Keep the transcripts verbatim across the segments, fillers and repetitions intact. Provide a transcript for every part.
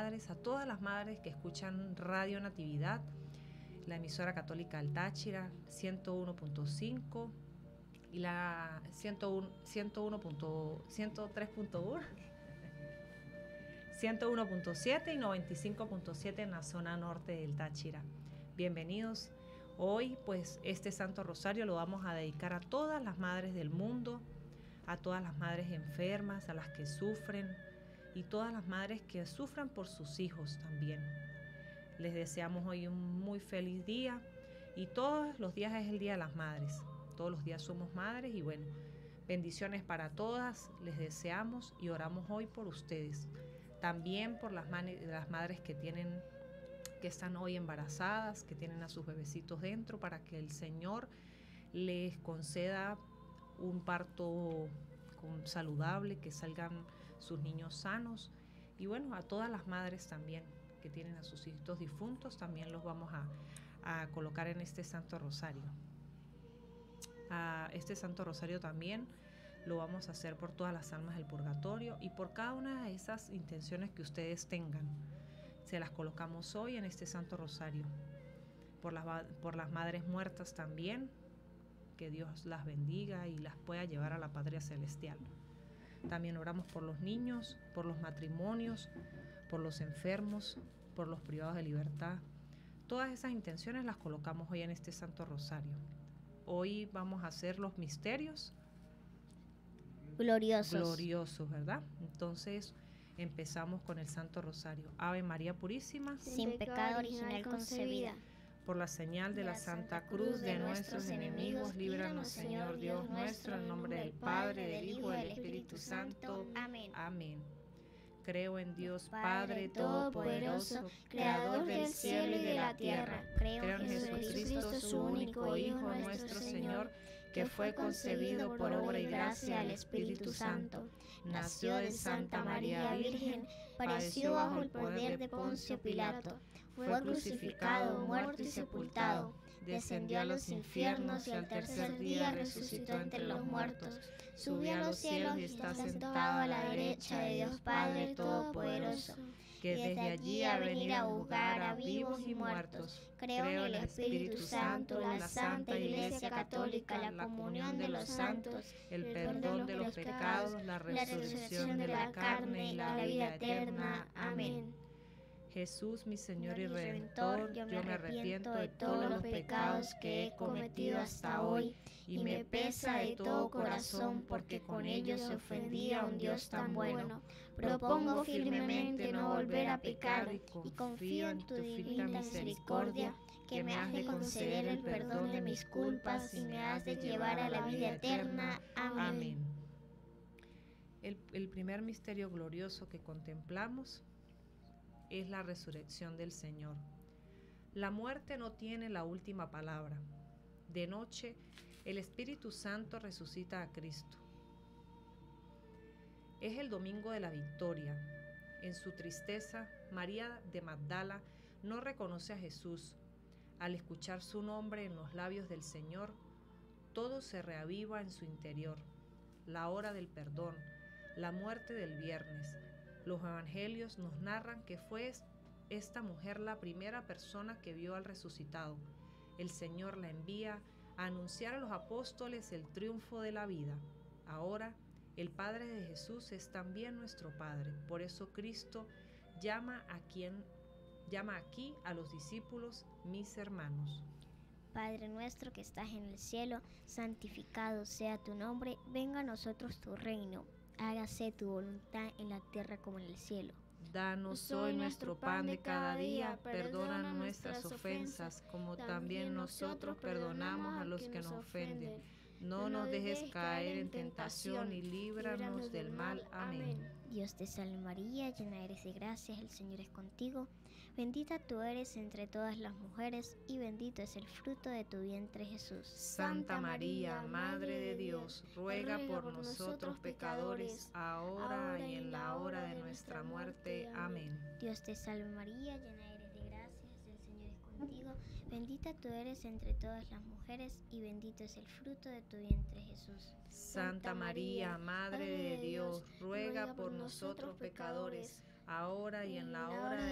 madres, a todas las madres que escuchan Radio Natividad, la emisora católica del Táchira, ciento uno punto cinco y la ciento uno, ciento uno, ciento tres punto uno, ciento uno punto siete y noventa y cinco punto siete en la zona norte del Táchira. Bienvenidos. Hoy, pues, este Santo Rosario lo vamos a dedicar a todas las madres del mundo, a todas las madres enfermas, a las que sufren y todas las madres que sufran por sus hijos también. Les deseamos hoy un muy feliz día y todos los días es el Día de las Madres. Todos los días somos madres y bueno, bendiciones para todas, les deseamos y oramos hoy por ustedes. También por las, man- las madres que tienen, que están hoy embarazadas, que tienen a sus bebecitos dentro, para que el Señor les conceda un parto saludable, que salgan sus niños sanos. Y bueno, a todas las madres también que tienen a sus hijitos difuntos, también los vamos a, a colocar en este Santo Rosario. A este Santo Rosario también lo vamos a hacer por todas las almas del purgatorio y por cada una de esas intenciones que ustedes tengan. Se las colocamos hoy en este Santo Rosario. Por las, por las madres muertas también, que Dios las bendiga y las pueda llevar a la patria celestial. También oramos por los niños, por los matrimonios, por los enfermos, por los privados de libertad. Todas esas intenciones las colocamos hoy en este Santo Rosario. Hoy vamos a hacer los misterios gloriosos. gloriosos, ¿verdad? Entonces empezamos con el Santo Rosario. Ave María Purísima, sin pecado original concebida. Por la señal de la Santa Cruz de nuestros enemigos, líbranos, Señor Dios nuestro, en nombre del Padre, del Hijo y del Espíritu Santo. Amén. Amén. Creo en Dios Padre Todopoderoso, Creador del cielo y de la tierra. Creo en Jesucristo, su único Hijo, nuestro Señor, que fue concebido por obra y gracia del Espíritu Santo. Nació de Santa María Virgen, padeció bajo el poder de Poncio Pilato. Fue crucificado, muerto y sepultado. Descendió a los infiernos y al tercer día resucitó entre los muertos. Subió a los cielos y está sentado a la derecha de Dios Padre Todopoderoso, que desde allí ha venido a juzgar a vivos y muertos. Creo en el Espíritu Santo, la Santa Iglesia Católica, la comunión de los santos, el perdón de los pecados, la resurrección de la carne y la vida eterna. Amén. Jesús, mi Señor y Redentor, yo me arrepiento de todos los pecados que he cometido hasta hoy y me pesa de todo corazón porque con ellos ofendí a un Dios tan bueno. Propongo firmemente no volver a pecar y confío en tu divina misericordia, que me has de conceder el perdón de mis culpas y me has de llevar a la vida eterna. Amén. El, el primer misterio glorioso que contemplamos es la resurrección del Señor. La muerte no tiene la última palabra. De noche, el Espíritu Santo resucita a Cristo. Es el domingo de la victoria. En su tristeza, María de Magdala no reconoce a Jesús. Al escuchar su nombre en los labios del Señor, todo se reaviva en su interior. La hora del perdón, la muerte del viernes. Los evangelios nos narran que fue esta mujer la primera persona que vio al resucitado. El Señor la envía a anunciar a los apóstoles el triunfo de la vida. Ahora, el Padre de Jesús es también nuestro Padre. Por eso Cristo llama a quien llama aquí a los discípulos mis hermanos. Padre nuestro que estás en el cielo, santificado sea tu nombre, venga a nosotros tu reino. Hágase tu voluntad en la tierra como en el cielo. Danos hoy nuestro pan de cada día, perdona nuestras ofensas, como también nosotros perdonamos a los que nos ofenden. No nos dejes caer en tentación y líbranos del mal. Amén. Dios te salve María, llena eres de gracia, el Señor es contigo. Bendita tú eres entre todas las mujeres y bendito es el fruto de tu vientre Jesús. Santa María, Madre de Dios, ruega por nosotros pecadores, ahora y en la hora de nuestra muerte. Amén. Dios te salve María, llena eres de gracia, el Señor es contigo. Bendita tú eres entre todas las mujeres y bendito es el fruto de tu vientre Jesús. Santa María, Madre de Dios, ruega por nosotros pecadores, ahora y en la hora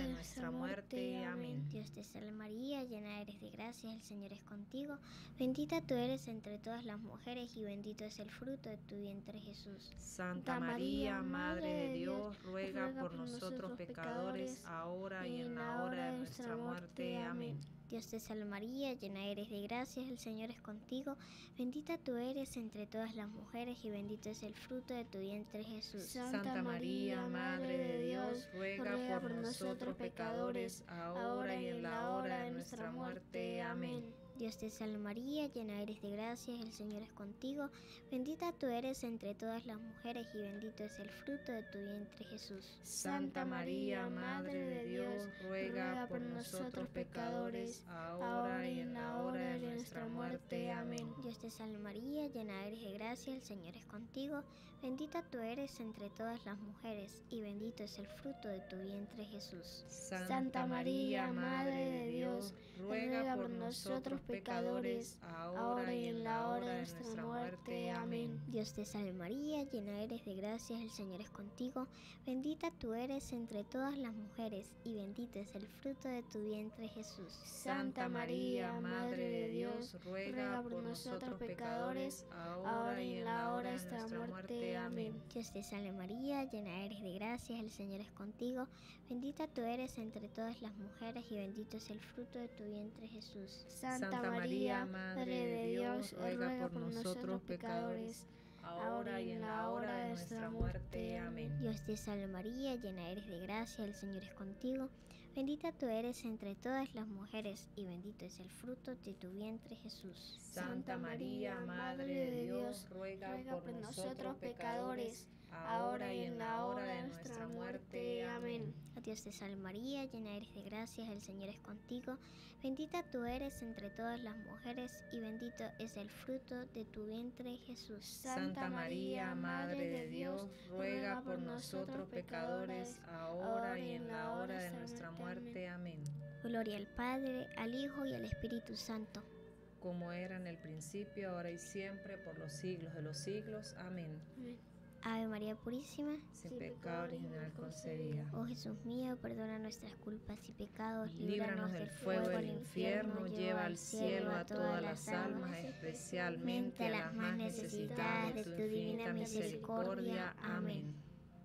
muerte. Amén. Dios te salve María, llena eres de gracia, el Señor es contigo. Bendita tú eres entre todas las mujeres y bendito es el fruto de tu vientre Jesús. Santa María, Madre de Dios, ruega por nosotros pecadores, ahora y en la hora de nuestra muerte. Amén. Dios te salve María, llena eres de gracia, el Señor es contigo. Bendita tú eres entre todas las mujeres y bendito es el fruto de tu vientre Jesús. Santa María, Madre de Dios, ruega por nosotros pecadores, ahora y en la hora de nuestra muerte. Amén. Dios te salve María, llena eres de gracia, el Señor es contigo. Bendita tú eres entre todas las mujeres y bendito es el fruto de tu vientre Jesús. Santa María, Madre de Dios, ruega por nosotros pecadores, ahora y en la hora de nuestra muerte. Amén. Dios te salve María, llena eres de gracia, el Señor es contigo. Bendita tú eres entre todas las mujeres y bendito es el fruto de tu vientre Jesús. Santa María, Madre de Dios, ruega por nosotros pecadores, ahora y en la hora de nuestra muerte. Amén. Dios te salve María, llena eres de gracia, el Señor es contigo. Bendita tú eres entre todas las mujeres y bendito es el fruto de tu vientre Jesús. Santa María, Madre de Dios, ruega por nosotros pecadores, ahora y en la hora de nuestra muerte. Amén. Dios te salve María, llena eres de gracia, el Señor es contigo. Bendita tú eres entre todas las mujeres y bendito es el fruto de tu vientre Jesús. Santa María, Madre de Dios, ruega por nosotros pecadores, ahora y en la hora de nuestra muerte. Amén. Dios te salve María, llena eres de gracia, el Señor es contigo. Bendita tú eres entre todas las mujeres y bendito es el fruto de tu vientre Jesús. Santa María, Madre de Dios, ruega por nosotros pecadores, ahora y en la hora de nuestra muerte. Amén. Dios te salve María, llena eres de gracia, el Señor es contigo. Bendita tú eres entre todas las mujeres y bendito es el fruto de tu vientre Jesús. Santa María, Madre de Dios, ruega por nosotros pecadores, ahora y en la hora de nuestra muerte. Amén. Gloria al Padre, al Hijo y al Espíritu Santo, como era en el principio, ahora y siempre, por los siglos de los siglos. Amén. Amén. Ave María Purísima, sin pecado original concebida. Oh Jesús mío, perdona nuestras culpas y pecados, líbranos del fuego del infierno, lleva al cielo a todas las almas, especialmente a las más necesitadas de tu divina misericordia. Amén.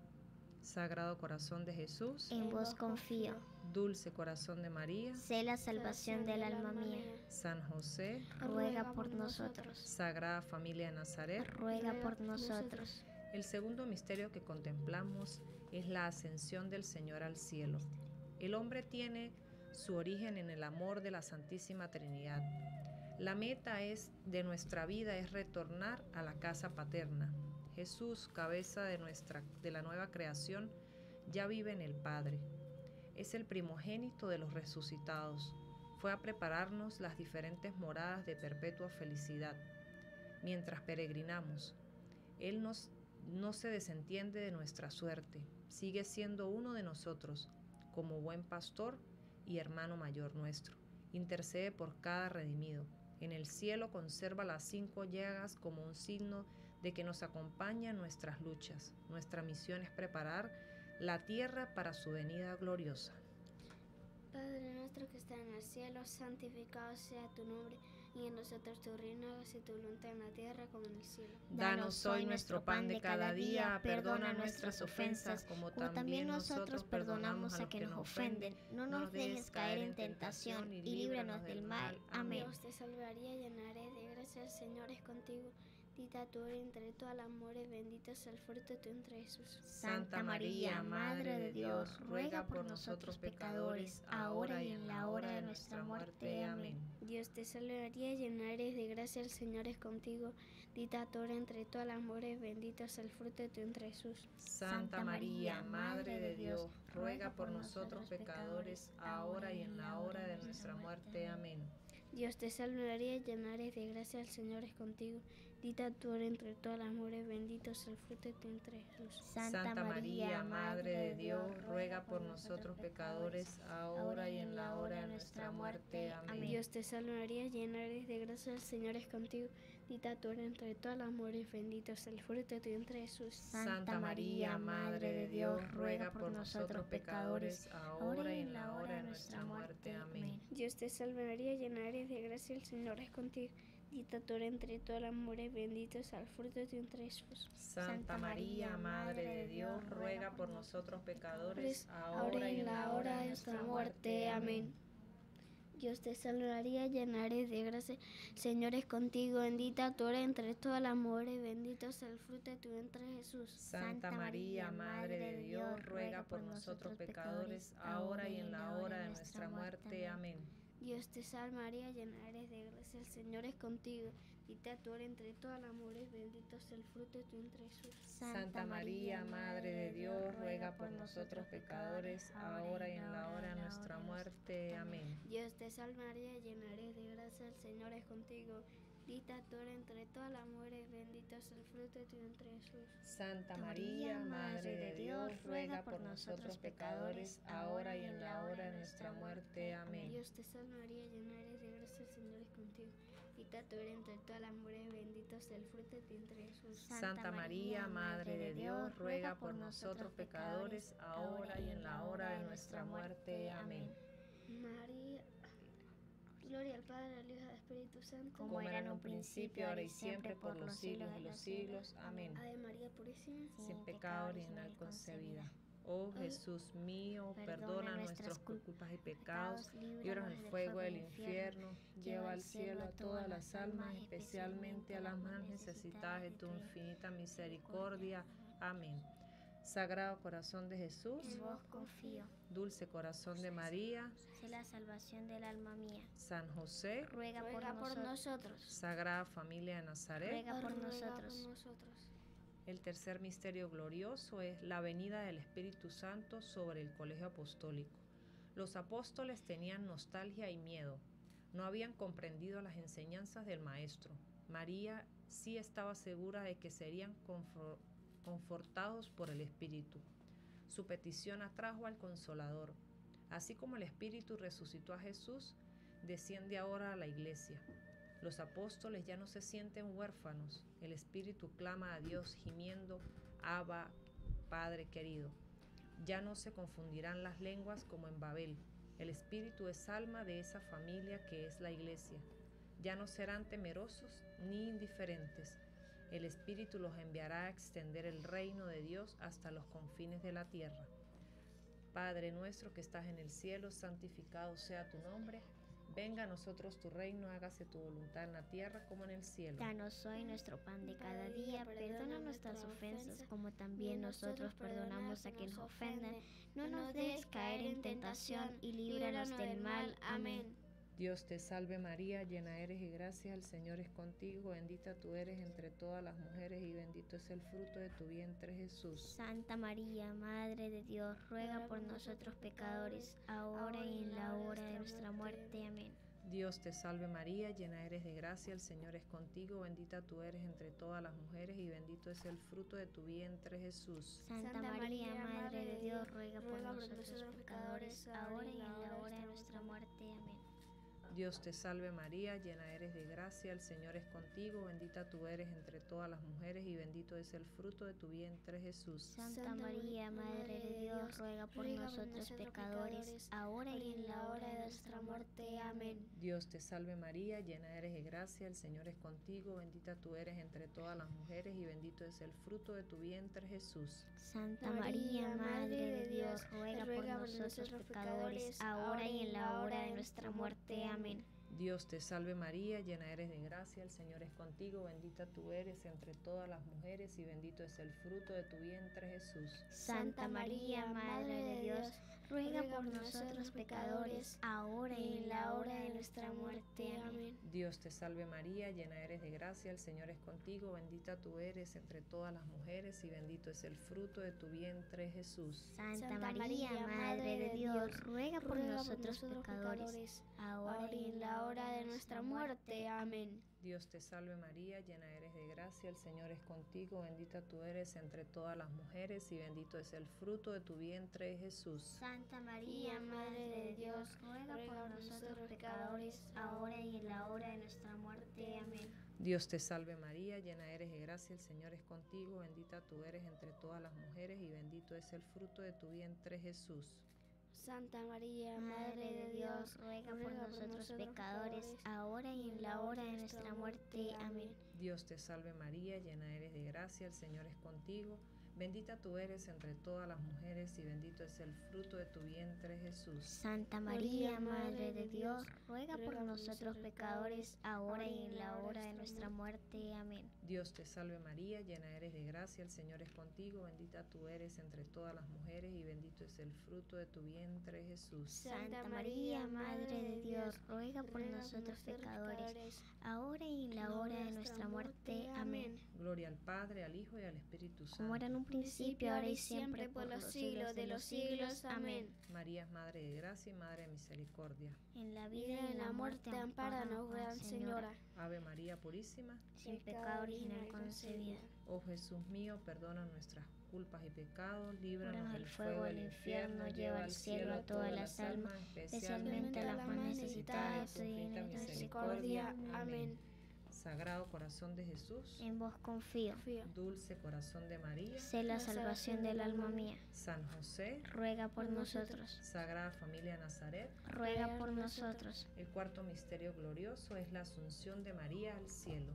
Sagrado Corazón de Jesús, en vos confío. Dulce Corazón de María, sé la salvación del alma mía. San José, ruega por nosotros. Sagrada Familia de Nazaret, ruega por nosotros. El segundo misterio que contemplamos es la ascensión del Señor al cielo. El hombre tiene su origen en el amor de la Santísima Trinidad. La meta es, de nuestra vida es retornar a la casa paterna. Jesús, cabeza de, nuestra, de la nueva creación, ya vive en el Padre. Es el primogénito de los resucitados. Fue a prepararnos las diferentes moradas de perpetua felicidad. Mientras peregrinamos, Él nos no se desentiende de nuestra suerte, sigue siendo uno de nosotros, como buen pastor y hermano mayor nuestro. Intercede por cada redimido. En el cielo conserva las cinco llagas como un signo de que nos acompaña en nuestras luchas. Nuestra misión es preparar la tierra para su venida gloriosa. Padre nuestro que está en el cielo, santificado sea tu nombre. Y en nosotros tu reino, hágase tu voluntad en la tierra como en el cielo. Danos hoy nuestro pan de cada día, perdona nuestras ofensas, como también nosotros perdonamos a quienes nos ofenden. No nos dejes caer en tentación y líbranos del mal. Amén. Dios te salve María, llena eres de gracia, el Señor es contigo. Bendita tú eres entre todas las mujeres, bendito es el fruto de tu vientre Jesús. Santa María, Madre de Dios, ruega por nosotros pecadores, ahora y en la hora de nuestra muerte. Amén. Dios te salve María, llena eres de gracia, el Señor es contigo. Bendita tú eres entre todas las mujeres, bendito es el fruto de tu vientre Jesús. Santa María, Madre de Dios, ruega por nosotros pecadores, ahora y en la hora de nuestra muerte. Amén. Dios te salve María, llena eres de gracia, el Señor es contigo. Bendita tú eres entre todas las mujeres, bendito es el fruto de tu vientre Jesús. Santa María, Madre de Dios, ruega por nosotros pecadores, ahora y en la hora de nuestra muerte. Amén. Dios te salve María, llena eres de gracia, el Señor es contigo. Bendita tú eres entre todas las mujeres, bendito es el fruto de tu vientre Jesús. Santa María, Madre de Dios, ruega por nosotros pecadores, ahora y en la hora de Dios te salve María, llena eres de gracia, el Señor es contigo. Bendita tú eres entre todas las mujeres, bendito es el fruto de tu vientre Jesús. Santa María, Madre de Dios, ruega por nosotros pecadores, ahora y en la hora de nuestra muerte. Amén. Dios te salve María, llena eres de gracia, el Señor es contigo, bendita tú eres entre todas las mujeres, bendito es el fruto de tu vientre Jesús. Santa María, Madre de Dios, ruega por nosotros pecadores, ahora y en la hora de nuestra muerte. Amén. Dios te salve María, llena eres de gracia, el Señor es contigo, bendita tú eres entre todas las mujeres, bendito es el fruto de tu vientre Jesús. Santa María, Madre de Dios, ruega por nosotros pecadores, ahora y en la hora de nuestra muerte. Amén. Dios te salve María, llena eres de gracia, el Señor es contigo, bendita tú eres entre todas las mujeres, bendito es el fruto de tu vientre Jesús. Santa María, Madre de Dios, ruega por nosotros pecadores, ahora y en la hora de nuestra muerte. Amén. Dios te salve María, llena eres de gracia, el Señor es contigo, bendita tú eres entre todas las mujeres, bendito es el fruto de tu vientre Jesús. Santa María, Madre de Dios, ruega por nosotros pecadores, ahora y en la hora de nuestra muerte. Amén. María, gloria al Padre, al Hijo y al Espíritu Santo, como era en un principio, ahora y siempre, por los siglos de los siglos. Amén. Ave María purísima, sin pecado original concebida. Oh Jesús mío, perdona nuestras culpas y pecados, líbranos del fuego del infierno, lleva al cielo a todas las almas, especialmente a las más necesitadas de tu infinita misericordia. Amén. Sagrado corazón de Jesús, en vos confío. Dulce corazón de María, sé la salvación del alma mía. San José, ruega, ruega por, por nosotros. nosotros. Sagrada familia de Nazaret, ruega por ruega nosotros. por nosotros. El tercer misterio glorioso es la venida del Espíritu Santo sobre el colegio apostólico. Los apóstoles tenían nostalgia y miedo. No habían comprendido las enseñanzas del Maestro. María sí estaba segura de que serían confortados por el Espíritu. Su petición atrajo al Consolador. Así como el Espíritu resucitó a Jesús, desciende ahora a la iglesia. Los apóstoles ya no se sienten huérfanos. El Espíritu clama a Dios gimiendo, Abba, Padre querido. Ya no se confundirán las lenguas como en Babel. El Espíritu es alma de esa familia que es la iglesia. Ya no serán temerosos ni indiferentes. El Espíritu los enviará a extender el reino de Dios hasta los confines de la tierra. Padre nuestro que estás en el cielo, santificado sea tu nombre. Venga a nosotros tu reino, hágase tu voluntad en la tierra como en el cielo. Danos hoy nuestro pan de cada día, perdona nuestras ofensas como también nosotros perdonamos a quien nos ofenden. No nos dejes caer en tentación y líbranos del mal. Amén. Dios te salve María, llena eres de gracia, el Señor es contigo, bendita tú eres entre todas las mujeres y bendito es el fruto de tu vientre Jesús. Santa María, Madre de Dios, ruega por nosotros pecadores, ahora y en la hora de nuestra muerte. Amén. Dios te salve María, llena eres de gracia, el Señor es contigo, bendita tú eres entre todas las mujeres y bendito es el fruto de tu vientre Jesús. Santa María, Madre de Dios, ruega por nosotros pecadores, ahora y en la hora de nuestra muerte. Amén. Dios te salve María, llena eres de gracia, el Señor es contigo, bendita tú eres entre todas las mujeres y bendito es el fruto de tu vientre Jesús. Santa María, Madre de Dios, ruega por nosotros pecadores, ahora y en la hora de nuestra muerte. Amén. Dios te salve María, llena eres de gracia, el Señor es contigo, bendita tú eres entre todas las mujeres y bendito es el fruto de tu vientre Jesús. Santa María, Madre de Dios, ruega por nosotros pecadores, ahora y en la hora de nuestra muerte. Amén. Amén. Dios te salve María, llena eres de gracia, el Señor es contigo, bendita tú eres entre todas las mujeres y bendito es el fruto de tu vientre Jesús. Santa María, Madre de Dios, ruega por nosotros pecadores, ahora y en la hora de nuestra muerte. Amén. Dios te salve María, llena eres de gracia, el Señor es contigo, bendita tú eres entre todas las mujeres y bendito es el fruto de tu vientre Jesús. Santa María, Madre de Dios, ruega por nosotros pecadores, ahora y en la hora de nuestra muerte. Amén. Dios te salve María, llena eres de gracia, el Señor es contigo, bendita tú eres entre todas las mujeres y bendito es el fruto de tu vientre Jesús. Santa María, Madre de Dios, ruega por nosotros pecadores, ahora y en la hora de nuestra muerte. Amén. Dios te salve María, llena eres de gracia, el Señor es contigo, bendita tú eres entre todas las mujeres y bendito es el fruto de tu vientre Jesús. Santa María, Madre de Dios, ruega por nosotros pecadores, ahora y en la hora de nuestra muerte. Amén. Dios te salve María, llena eres de gracia, el Señor es contigo. Bendita tú eres entre todas las mujeres y bendito es el fruto de tu vientre, Jesús. Santa María, Madre de Dios, ruega por nosotros pecadores, ahora y en la hora de nuestra muerte. Amén. Dios te salve María, llena eres de gracia, el Señor es contigo. Bendita tú eres entre todas las mujeres y bendito es el fruto de tu vientre, Jesús. Santa María, Madre de Dios, ruega por nosotros pecadores, ahora y en la hora de nuestra muerte. Amén. Gloria al Padre, al Hijo y al Espíritu Santo. Como era en un principio, ahora y siempre, por los siglos de los siglos. Amén. María es Madre de gracia y Madre de misericordia. En la vida y en la muerte, ampáranos, Gran Señora. Ave María Purísima, sin pecado original concebida. Oh Jesús mío, perdona nuestras culpas y pecados, líbranos del fuego del infierno, lleva al cielo a todas las almas, especialmente a las más necesitadas de tu divina misericordia. Amén. Sagrado Corazón de Jesús, en vos confío. Dulce Corazón de María, sé la salvación del alma mía. San José, ruega por nosotros. Sagrada Familia Nazaret, ruega por nosotros. El cuarto misterio glorioso es la Asunción de María al cielo.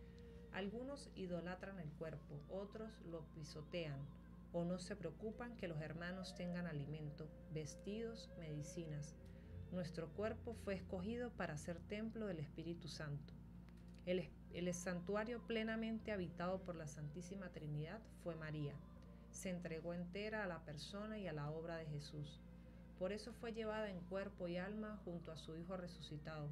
Algunos idolatran el cuerpo, otros lo pisotean o no se preocupan que los hermanos tengan alimento, vestidos, medicinas. Nuestro cuerpo fue escogido para ser templo del Espíritu Santo. El, el santuario plenamente habitado por la Santísima Trinidad fue María. Se entregó entera a la persona y a la obra de Jesús. Por eso fue llevada en cuerpo y alma junto a su Hijo resucitado.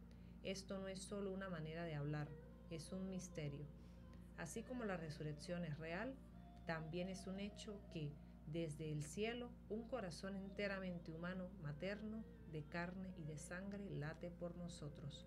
Esto no es solo una manera de hablar, es un misterio. Así como la resurrección es real, también es un hecho que, desde el cielo, un corazón enteramente humano, materno, de carne y de sangre, late por nosotros.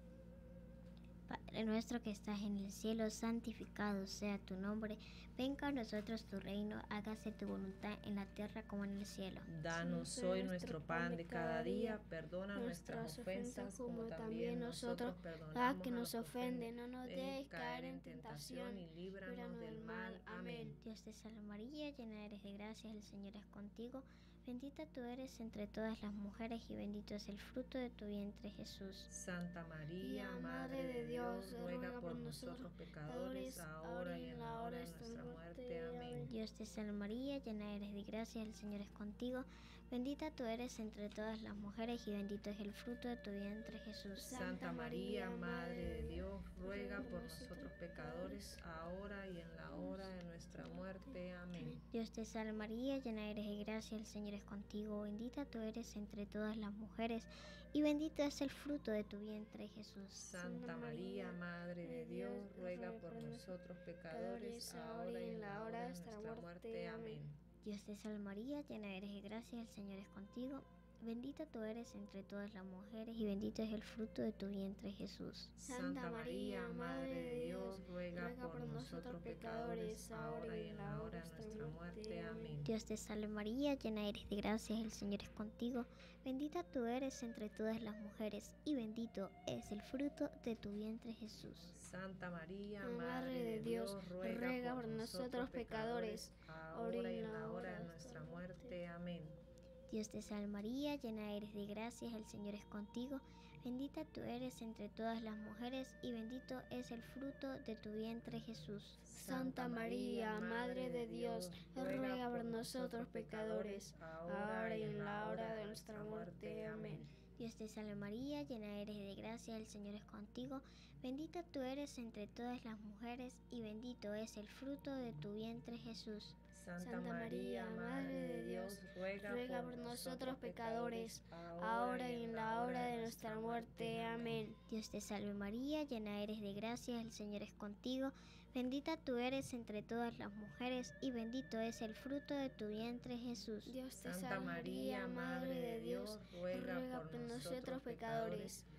Padre nuestro que estás en el cielo, santificado sea tu nombre. Venga a nosotros tu reino, hágase tu voluntad en la tierra como en el cielo. Danos hoy nuestro pan de cada día, perdona nuestras ofensas como también nosotros perdonamos a que nos ofenden. No nos dejes caer en tentación y líbranos del mal. Amén. Dios te salve María, llena eres de gracia, el Señor es contigo. Bendita tú eres entre todas las mujeres y bendito es el fruto de tu vientre, Jesús. Santa María, Madre de Dios, ruega por nosotros pecadores, ahora y en la hora de nuestra muerte. Amén. Dios te salve María, llena eres de gracia, el Señor es contigo. Bendita tú eres entre todas las mujeres y bendito es el fruto de tu vientre, Jesús. Santa María, Madre de Dios, ruega por nosotros pecadores, ahora y en la hora de nuestra muerte. Amén. Dios te salve María, llena eres de gracia, el Señor es contigo. Bendita tú eres entre todas las mujeres y bendito es el fruto de tu vientre, Jesús. Santa María, Madre de Dios, ruega por nosotros pecadores, ahora y en la hora de nuestra muerte. Amén. Dios te salve María, llena eres de gracia, el Señor es contigo. Bendita tú eres entre todas las mujeres y bendito es el fruto de tu vientre, Jesús. Santa María, Madre de Dios, ruega por nosotros pecadores, ahora y en la hora de nuestra muerte. Amén. Dios te salve María, llena eres de gracia, el Señor es contigo. Bendita tú eres entre todas las mujeres y bendito es el fruto de tu vientre, Jesús. Santa María, Madre de Dios, ruega por nosotros pecadores, ahora y en la hora de nuestra muerte. Amén. Dios te salve María, llena eres de gracia, el Señor es contigo. Bendita tú eres entre todas las mujeres y bendito es el fruto de tu vientre, Jesús. Santa María, Madre de Dios, ruega por nosotros pecadores, ahora y en la hora de nuestra muerte. Amén. Dios te salve María, llena eres de gracia, el Señor es contigo. Bendita tú eres entre todas las mujeres y bendito es el fruto de tu vientre, Jesús. Santa María, Madre de Dios, ruega, ruega por nosotros pecadores, ahora y en la hora de nuestra muerte. Amén. Dios te salve María, llena eres de gracia, el Señor es contigo. Bendita tú eres entre todas las mujeres y bendito es el fruto de tu vientre, Jesús. Dios te salve María, Madre de Dios, ruega por nosotros pecadores,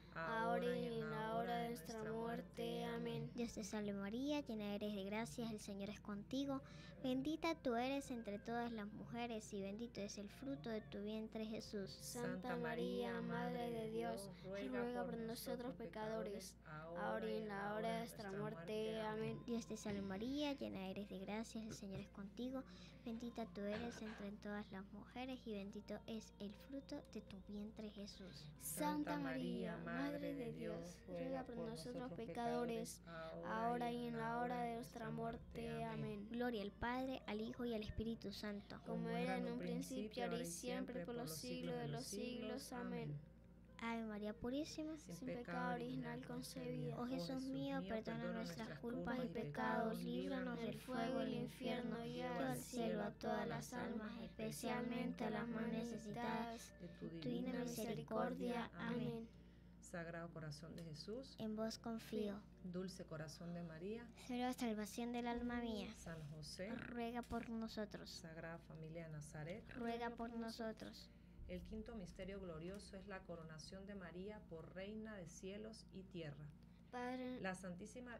ahora y en la hora de nuestra muerte. Amén. Dios te salve María, llena eres de gracia, el Señor es contigo. Bendita tú eres entre todas las mujeres y bendito es el fruto de tu vientre Jesús. Santa María, Madre de Dios, ruega por nosotros pecadores, ahora y en la hora de nuestra muerte. Amén. Dios te salve María, llena eres de gracia, el Señor es contigo. Bendita tú eres entre todas las mujeres y bendito es el fruto de tu vientre Jesús. Santa María, Madre de Dios, ruega por nosotros pecadores, ahora y en la hora de nuestra muerte. Amén. Gloria al Padre, al Hijo y al Espíritu Santo, como era en un principio, ahora y siempre, por los siglos de los siglos. Amén. Ave María Purísima, sin pecado original concebida. Oh Jesús mío, perdona nuestras culpas y pecados, líbranos del fuego del infierno, lleva al cielo a todas las almas, especialmente a las más necesitadas de tu divina misericordia. Amén. Sagrado Corazón de Jesús, en vos confío. Dulce Corazón de María, cero salvación del alma mía. San José, ruega por nosotros. Sagrada Familia de Nazaret, ruega por nosotros. El quinto misterio glorioso es la coronación de María por Reina de cielos y tierra. Padre, la Santísima,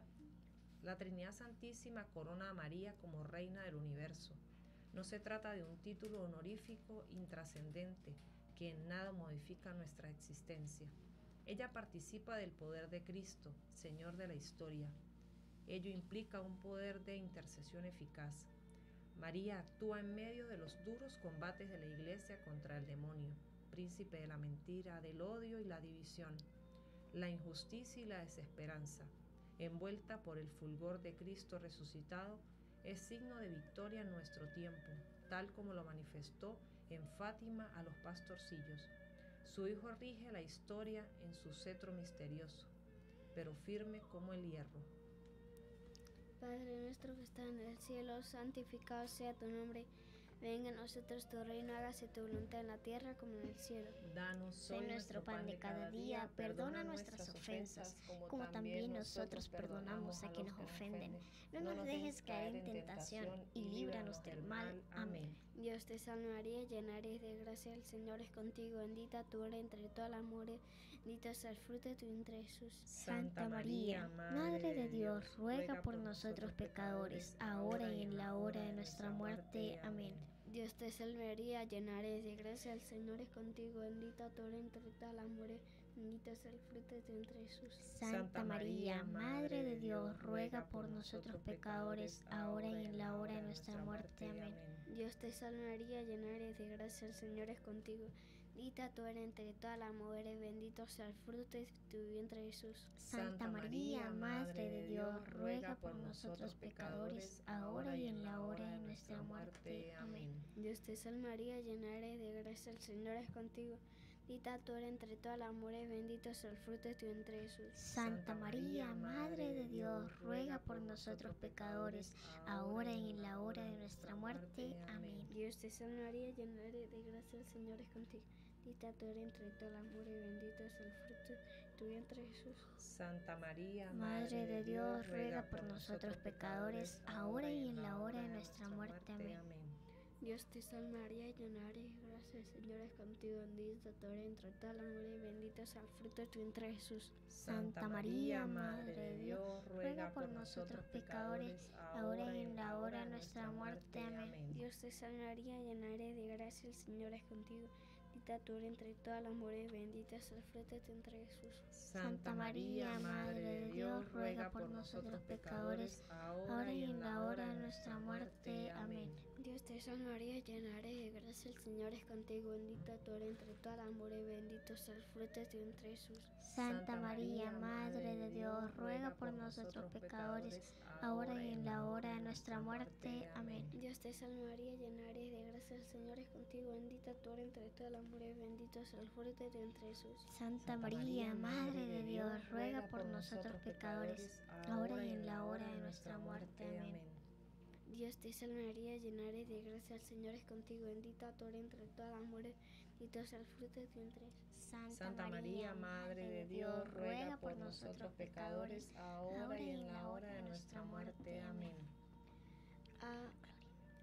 la Trinidad Santísima corona a María como Reina del universo. No se trata de un título honorífico intrascendente que en nada modifica nuestra existencia. Ella participa del poder de Cristo, Señor de la historia. Ello implica un poder de intercesión eficaz. María actúa en medio de los duros combates de la Iglesia contra el demonio, príncipe de la mentira, del odio y la división, la injusticia y la desesperanza. Envuelta por el fulgor de Cristo resucitado, es signo de victoria en nuestro tiempo, tal como lo manifestó en Fátima a los pastorcillos. Su Hijo rige la historia en su cetro misterioso, pero firme como el hierro. Padre nuestro que estás en el cielo, santificado sea tu nombre. Venga a nosotros tu reino, hágase tu voluntad en la tierra como en el cielo. Danos hoy nuestro pan de cada día, perdona nuestras ofensas, como también nosotros perdonamos a quienes nos ofenden. No nos dejes caer en tentación y líbranos del mal. Amén. Dios te salve María, llena eres de gracia, el Señor es contigo, bendita tú eres entre todas las mujeres, bendito es el fruto de tu vientre Jesús. Santa María, Madre de Dios, ruega por nosotros pecadores, ahora y en la hora de nuestra muerte. Amén. Dios te salve María, llena eres de gracia, el Señor es contigo, bendita tú eres entre todas las mujeres, bendito es el fruto de tu vientre Jesús. Santa María, Madre de Dios, ruega por nosotros pecadores, ahora y en la hora de nuestra muerte. Amén. Dios te salve María, llena eres de gracia, el Señor es contigo, bendita tú eres entre todas las mujeres, bendito sea el fruto de tu vientre Jesús. Santa María, Madre de Dios, ruega por nosotros pecadores, ahora y en la hora de nuestra muerte. Amén. Dios te salve María, llena eres de gracia, el Señor es contigo, bendita tú eres entre todas las mujeres, bendito sea el fruto de tu vientre Jesús. Santa María, Madre de Dios, ruega por nosotros pecadores, ahora y en la hora de nuestra muerte. Amén. Dios te salve María, llena eres de gracia, el Señor es contigo, bendita tú eres entre todas las mujeres, bendito es el fruto de tu vientre Jesús. Santa María, Madre de Dios, ruega por nosotros pecadores, ahora y en la hora de nuestra muerte. Amén. Dios te salve María, llena eres de gracia, el Señor es contigo, bendita tú eres entre todas las mujeres, bendito es el fruto de tu vientre Jesús. Santa María, Madre de Dios, ruega por nosotros pecadores, ahora y en la hora de nuestra muerte. Amén. Dios te salve María, llena eres de gracia, el Señor es contigo, bendita tú eres entre todas las mujeres, bendito es el fruto de tu vientre Jesús. Santa María, Madre de Dios, ruega por nosotros pecadores, ahora y en la hora de nuestra muerte. Amén. Dios te salve María, llena eres de gracia, el Señor es contigo, bendita tú eres entre todas las mujeres, bendito es el fruto de tu vientre Jesús. Santa María, Madre de Dios, ruega por nosotros pecadores, ahora y en la hora de nuestra muerte. Amén. Dios te salve María, llena eres de gracia, el Señor es contigo, bendita tú eres entre todas las mujeres, bendito es el fruto de tu vientre Jesús. Santa María, Madre de Dios, ruega por nosotros pecadores, ahora y en la hora de nuestra muerte. Amén. Dios te salve María, llena eres de gracia, el Señor es contigo, bendita tú eres entre todas las mujeres, bendito es el fruto de tu vientre. Santa María, Madre de Dios, ruega por nosotros pecadores, ahora y en la hora de nuestra muerte. Amén. Ah,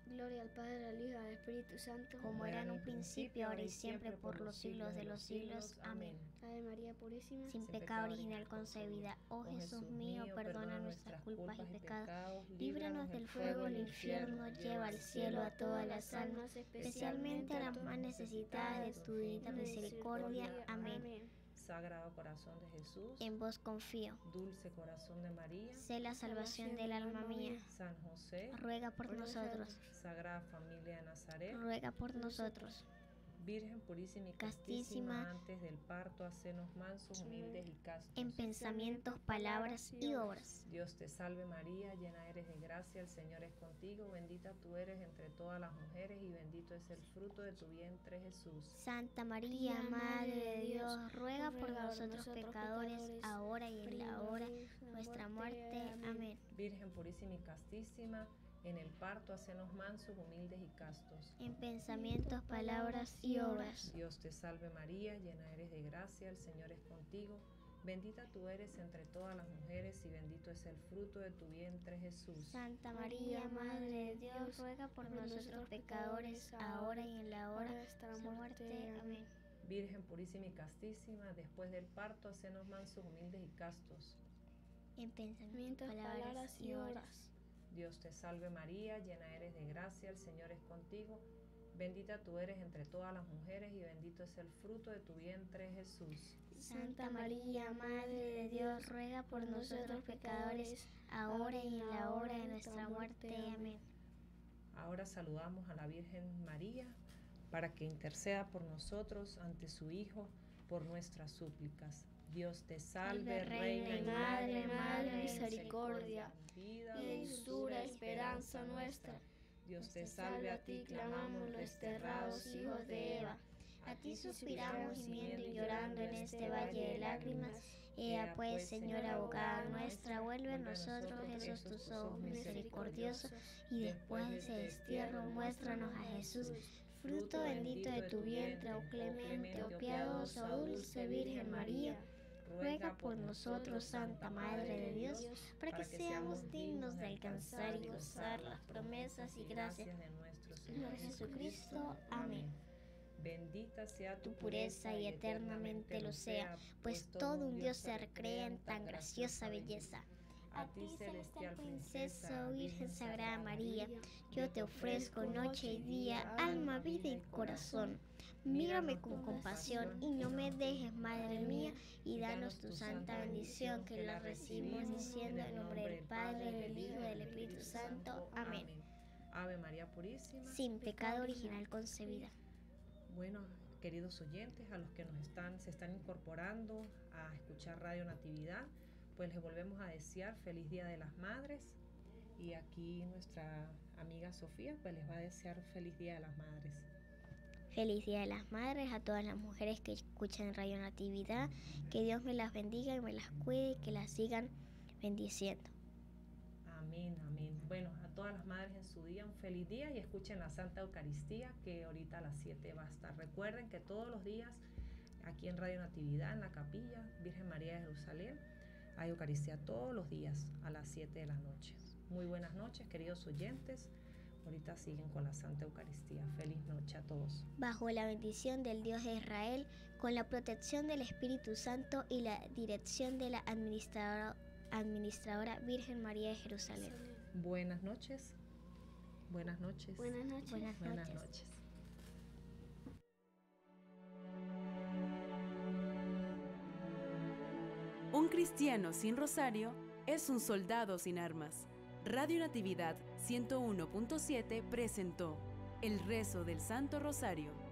Gloria al Padre, al Hijo y al Espíritu Santo, como era en un principio, ahora y siempre, por los siglos de los siglos. Amén. Ave María Purísima, sin pecado original concebida. Oh Jesús mío, perdona nuestras culpas y pecados, líbranos del fuego del infierno, lleva al cielo a todas las almas, especialmente a las más necesitadas de tu divina misericordia. Amén. Sagrado Corazón de Jesús, en vos confío. Dulce Corazón de María, sé la salvación del alma mía. San José, ruega por nosotros. Sagrada Familia de Nazaret, ruega por nosotros. Virgen purísima y castísima, castísima, antes del parto, hacenos mansos, humildes y castos. En pensamientos, palabras y obras. Dios te salve María, llena eres de gracia, el Señor es contigo, bendita tú eres entre todas las mujeres y bendito es el fruto de tu vientre Jesús. Santa María, Madre de Dios, ruega por nosotros pecadores, ahora y en la hora de nuestra muerte. Amén. Virgen purísima y castísima, en el parto, hacenos mansos, humildes y castos. En pensamientos, palabras y obras. Dios te salve María, llena eres de gracia, el Señor es contigo. Bendita tú eres entre todas las mujeres y bendito es el fruto de tu vientre Jesús. Santa María, Madre de Dios, ruega por nosotros pecadores, ahora y en la hora de nuestra muerte. Amén. Virgen purísima y castísima, después del parto, hacenos mansos, humildes y castos. En pensamientos, palabras y obras. Dios te salve María, llena eres de gracia, el Señor es contigo. Bendita tú eres entre todas las mujeres y bendito es el fruto de tu vientre Jesús. Santa María, Madre de Dios, ruega por nosotros pecadores, ahora y en la hora de nuestra muerte. Amén. Ahora saludamos a la Virgen María para que interceda por nosotros ante su Hijo por nuestras súplicas. Dios te salve, Reina y Madre, Madre de misericordia, vida, y dulzura, esperanza nuestra. Dios te salve, a ti clamamos los desterrados hijos de Eva. A ti suspiramos gimiendo y llorando en este valle de lágrimas. Ea pues, Señora abogada nuestra, vuelve a nosotros, Jesús, tus ojos misericordiosos, y después de ese destierro muéstranos a Jesús, fruto bendito de tu vientre, oh clemente, oh piadosa, oh dulce Virgen María. Ruega por nosotros, Santa Madre de Dios, para que seamos dignos de alcanzar y gozar las promesas y gracias de nuestro Señor Jesucristo. Amén. Bendita sea tu pureza y eternamente lo sea, pues todo un Dios se recrea en tan graciosa belleza. A ti, celestial princesa, oh Virgen Sagrada María, yo te ofrezco noche y día, alma, vida y corazón. Mírame con compasión y no me dejes, Madre mía, y danos tu santa bendición, que la recibimos diciendo en nombre del Padre, del Hijo y del Espíritu Santo. Amén. Ave María Purísima, sin pecado original concebida. Bueno, queridos oyentes, a los que nos están, se están incorporando a escuchar Radio Natividad, pues les volvemos a desear feliz Día de las Madres, y aquí nuestra amiga Sofía pues les va a desear feliz Día de las Madres. Feliz Día de las Madres a todas las mujeres que escuchan Radio Natividad, que Dios me las bendiga y me las cuide y que las sigan bendiciendo. Amén, amén. Bueno, a todas las madres en su día un feliz día y escuchen la Santa Eucaristía que ahorita a las siete va a estar. Recuerden que todos los días aquí en Radio Natividad, en la capilla Virgen María de Jerusalén, hay Eucaristía todos los días a las siete de la noche. Muy buenas noches, queridos oyentes. Ahorita siguen con la Santa Eucaristía. Feliz noche a todos. Bajo la bendición del Dios de Israel, con la protección del Espíritu Santo y la dirección de la administradora, administradora Virgen María de Jerusalén. Buenas noches. Buenas noches. Buenas noches. Buenas noches. Buenas noches. Un cristiano sin rosario es un soldado sin armas. Radio Natividad ciento uno punto siete presentó El rezo del Santo Rosario.